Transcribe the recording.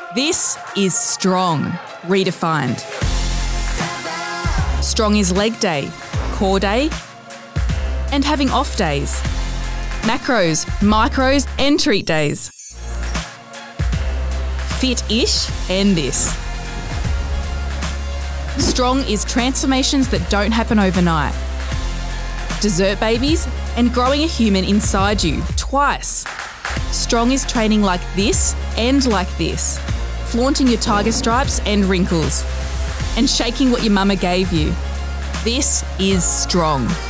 This is strong, redefined. Strong is leg day, core day, and having off days. Macros, micros, and treat days. Fit-ish and this. Strong is transformations that don't happen overnight. Dessert babies and growing a human inside you twice. Strong is training like this and like this. Flaunting your tiger stripes and wrinkles. And shaking what your mama gave you. This is strong.